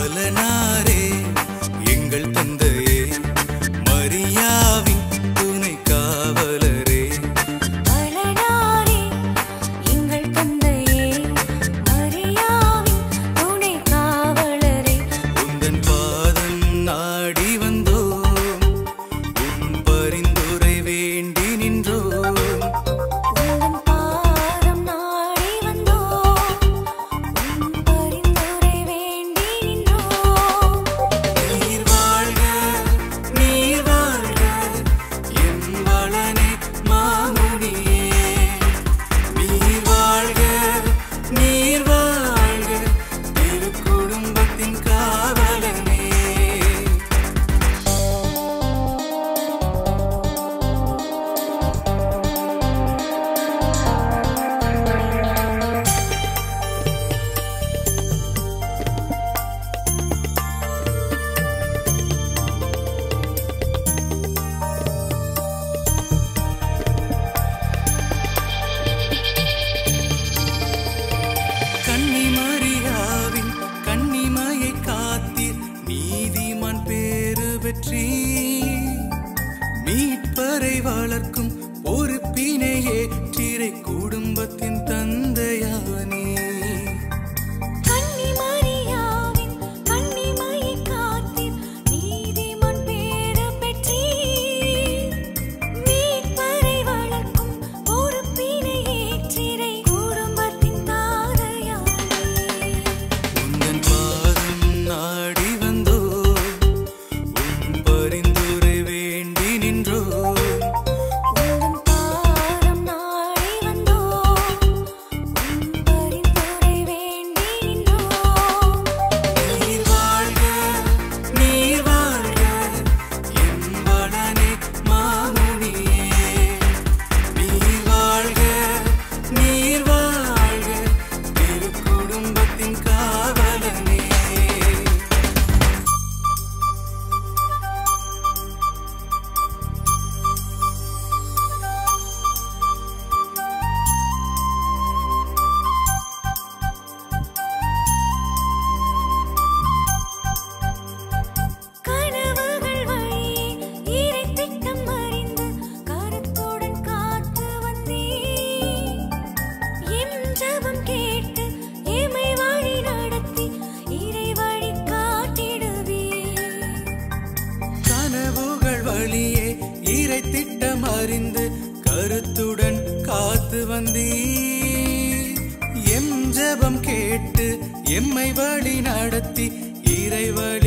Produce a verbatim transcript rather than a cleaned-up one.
பலனாரே எங்கள் தந்தையே மரியாவின் துணை காவலரே பலனாரே எங்கள் தந்தையே மரியாவின் துணை காவலரே உந்தன் பாதம் நாடி வந்தோம் உன் பரிந்துரை வேண்டி நின்றோம் உந்தன் பாதம் நாடி வந்தோம் உன் பரிந்துரை வேண்டி நின்றோம் நீர் வாழ்க நீர் வாழ்க என் வளனே மாமுனியே நீர் வாழ்க நீர் வாழ்க திரு குடும்பத்தின் காவலனே கன்னிமரியாவின் கன்னிமையை காத்தீர் நீதிமான் பேறு பெற்றி மீட்பரை வளர்க்கும் பொறுப்பினை ஏற்றிரை குடும்பத்தின் தந்தையானே கன்னிமரியாவின் கன்னிமையை காத்தீர் நீதிமான் பேறு பெற்றீர் மீட்பரை வளர்க்கும் பொறுப்பினை ஏற்றிரை குடும்பத்தின் தாதையானே உந்தன் பாதம் நாடி வந்தோம் உன் பரிந்துரை வேண்டி நின்றோம் உந்தன் பாதம் நாடி வந்தோம் உன் பரிந்துரை வேண்டி நின்றோம் நீர் வாழ்க நீர் வாழ்க என் வளனே மாமுனியே நீர் வாழ்க நீர் வாழ்க திரு குடும்பத்தின் காவலனே கனவுகள் வழியே இறை திட்டம் அறிந்து கருத்துடன் காத்து வந்தீர் எம் ஜெபம் கேட்டு எமை வழி நடத்தி இறை வழி காட்டிடுவீர் கனவுகள் வழியே இறை திட்டம் அறிந்து கருத்துடன் காத்து வந்தீர் எம் ஜெபம் கேட்டு எம்மை வழி நடத்தி இறை வழி